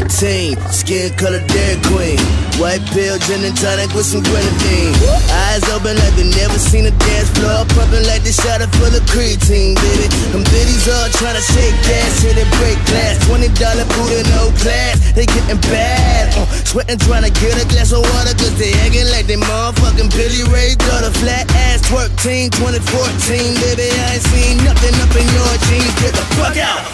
19, skin color Dairy Queen. White pill, gin and tonic with some grenadine. Eyes open like they never seen a dance floor. Pumping like they shot it full of creatine, baby. Them biddies all trying to shake gas, here they break glass. $20 Buddha, no class, they getting bad. Sweating trying to get a glass of water, cause they acting like they motherfucking Billy Ray daughter. Flat ass twerk team, 2014, baby. I ain't seen nothing up in your jeans. Get the fuck out!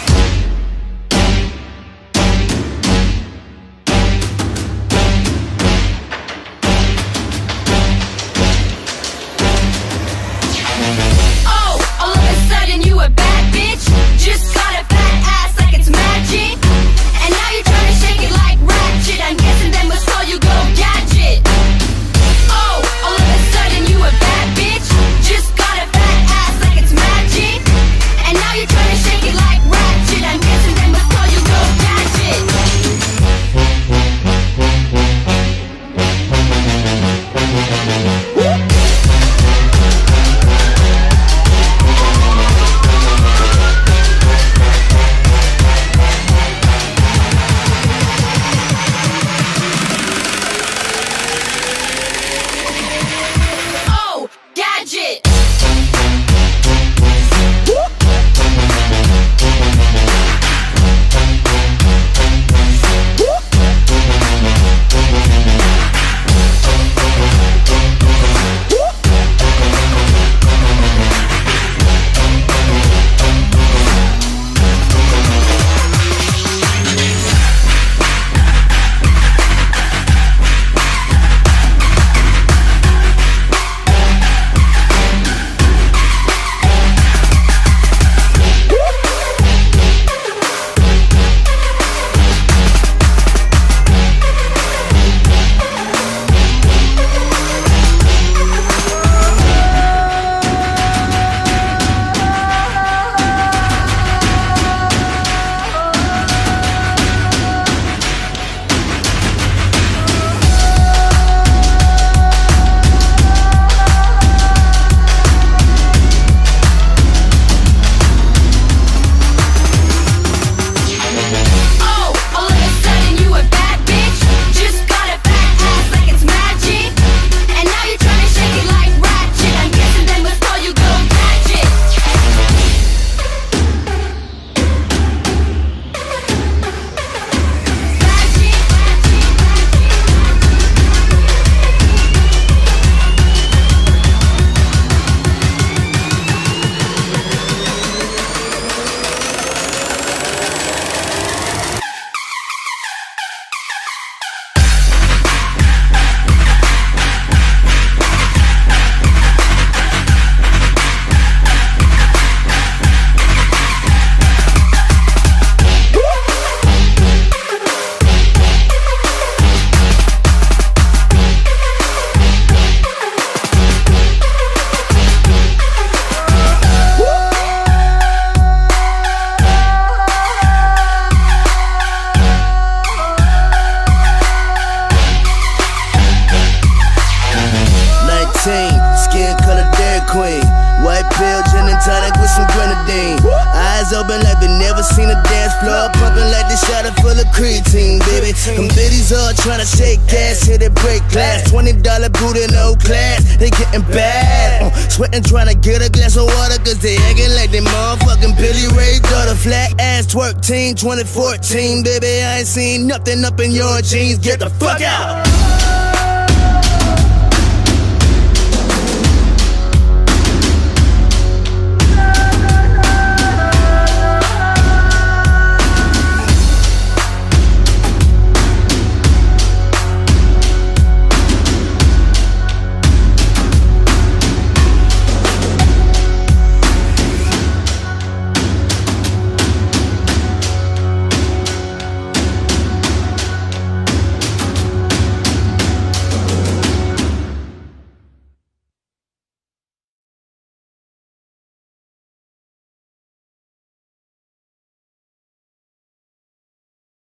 Skin color Dairy Queen. White pill, gin and tonic with some grenadine. Eyes open like they never seen a dance floor. Pumping like they shot it full of creatine, baby. Them biddies all trying to shake gas, here they break glass. $20 Buddha, no class, they getting bad. Sweating trying to get a glass of water, cause they acting like they motherfucking Billy Ray daughter. Flat ass twerk team, 2014, baby. I ain't seen nothing up in your jeans. Get the fuck out!